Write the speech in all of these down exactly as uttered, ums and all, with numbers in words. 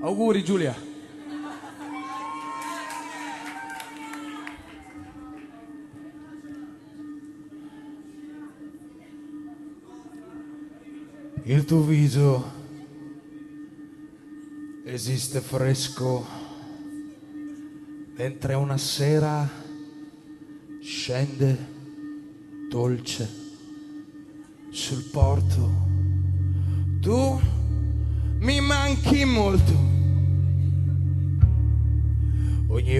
Auguri Giulia. Il tuo viso esiste fresco mentre una sera scende dolce sul porto. Tu mi manchi molto, ogni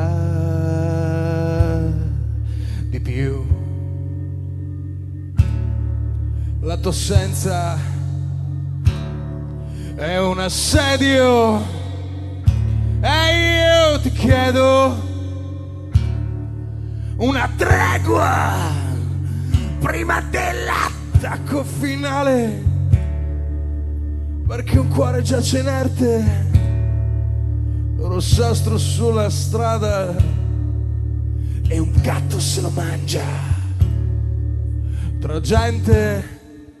ora di più. La tua assenza è un assedio e io ti chiedo una tregua prima dell'attacco finale, perché un cuore giace inerte, rossastro sulla strada e un gatto se lo mangia tra gente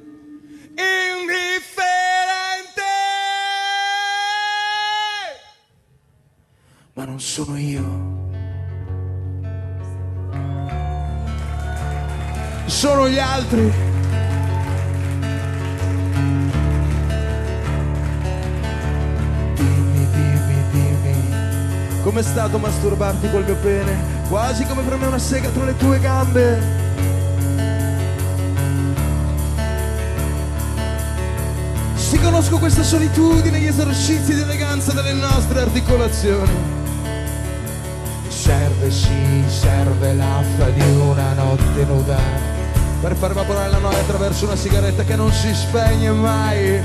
indifferente. Ma non sono io, sono gli altri. Dimmi, dimmi, dimmi, com'è stato masturbarti col mio pene, quasi come per me una sega tra le tue gambe. Sì, conosco questa solitudine, gli esercizi di eleganza delle nostre articolazioni. Serve, sì, serve l'affa di una notte nuda per far evaporare la noia attraverso una sigaretta che non si spegne mai. E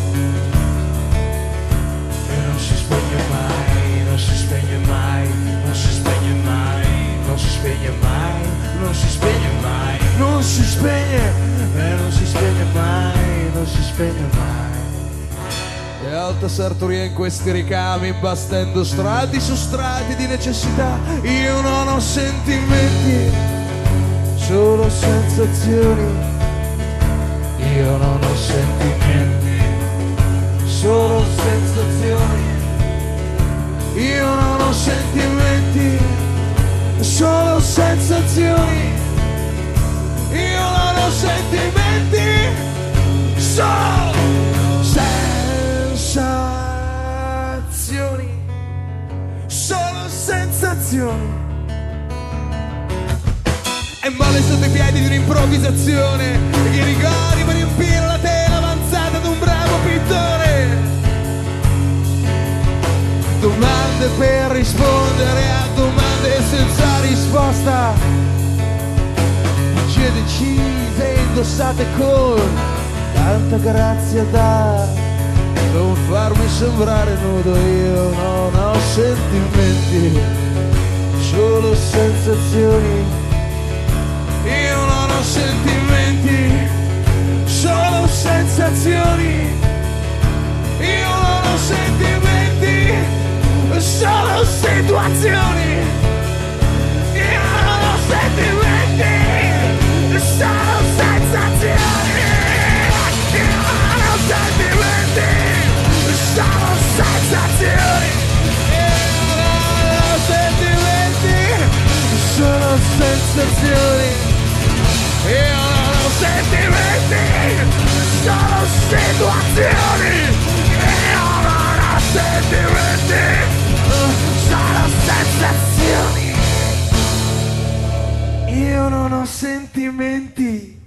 non si spegne mai, non si spegne mai, non si spegne mai, non si spegne mai, non si spegne mai, non si spegne, e non si spegne mai, non si spegne mai. E alta sartoria in questi ricami, imbastendo strati su strati di necessità. Io non ho sentimenti, solo sensazioni. Io non ho sentimenti, solo sensazioni. Io non ho sentimenti, solo sensazioni. Io non ho sentimenti, solo sensazioni. Solo sensazioni. E male sotto i piedi di un'improvvisazione, e che ricordi per riempire la tela avanzata ad un bravo pittore. Domande per rispondere a domande senza risposta, bugie decise indossate con tanta grazia da non farmi sembrare nudo. Io non ho sentimenti, solo sensazioni. Io non ho sentimenti, solo sensazioni. Io non ho sentimenti, solo situazioni. Io non ho sentimenti, solo sensazioni. Io non ho sentimenti, solo sensazioni. Io non ho sentimenti, solo sensazioni. Io non ho sentimenti, solo situazioni. Io non ho sentimenti, solo sensazioni. Io non ho sentimenti.